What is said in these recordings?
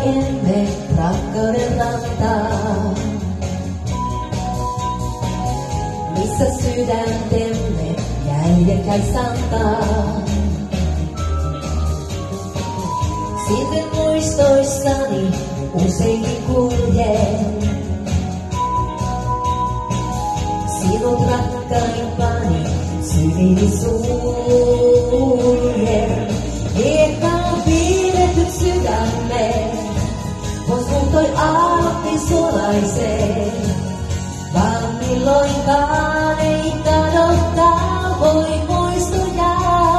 emme rakkauden rantaa, missä sydäntemme jäljekkäin santaa. Sinne muistoissani useinkin kuljen, sinut rakkaimpani syvini suljen. Hiekkaan piirretyt sydämet, pois muuttoi aallotkin suolaiseen, vaan milloinkaan ei kadottaa voi muistoja.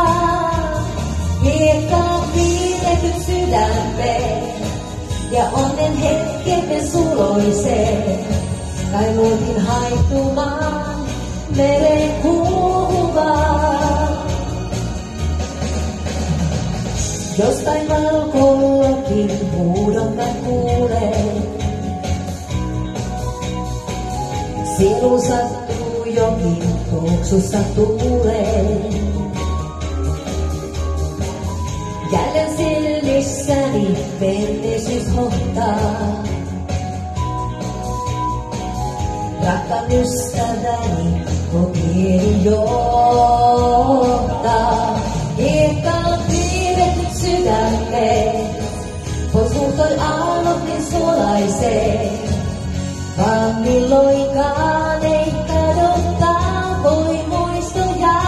Hiekkaan piirretyt sydämet ja onnen hetkemme suloiseen, kai luotin haihtumaan meren kuvaan. Jostain valkollakin huudon mä kuulen, sielu sattuu jokin tuoksussa tuuleen. Jälleen silmissäni menneisyys hohtaa, rakkaan ystäväni kotiini johtaa. Hiekkaan piirretyt sydämet, pois muuttoi aallotkin suolaiseen, vaan milloinkaan ei kadottaa voi muistoja.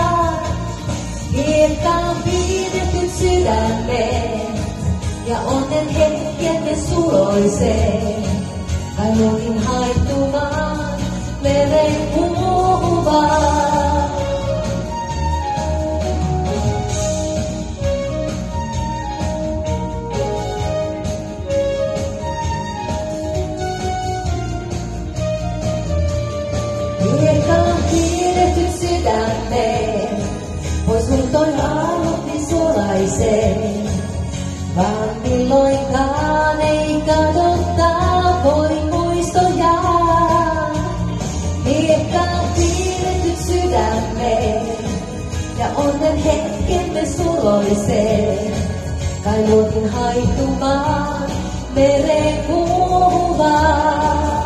Hiekkaan piirretyt sydämet ja onnen hetkemme suloiseen, kai luotin haihtumaan meren kuvaan. Hiekkaan piirretyt sydämet, pois muuttoi aallotkin suolaiseen, vaan milloinkaan ei kadottaa voi muistoja. Hiekkaan piirretyt sydämet ja onnen hetkemme suloiseen, kai luotin haihtumaan meren kuvaan.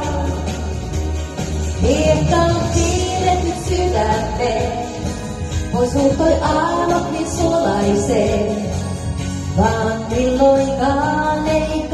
Hiekkaan piirretyt sydämet, pois muuttoi aallotkin suolaiseen, vaan milloinkaan ei